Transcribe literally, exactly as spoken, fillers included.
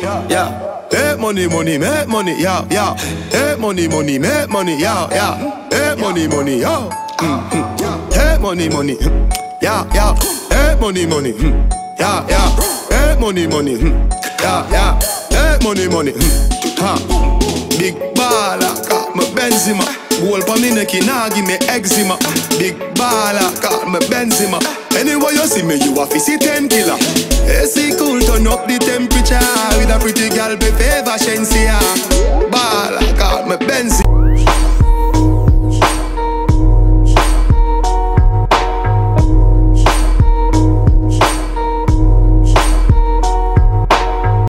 yeah. Make money, money, make money, yeah, yeah. Make money, money, make money, yeah, yeah. Make money, money, yeah. Make money, money, yeah, yeah. Make money, money, yeah, yeah. Make money, money, yeah, yeah. Make money, money, ha. Big baller, got my Benzema. Gold for me neck, nah give me eczema. Big baller, got my Benzema. Anyway you see me, you a fizzy ten killer. A C cool, turn up the temperature with a pretty girl, be favor Shensia.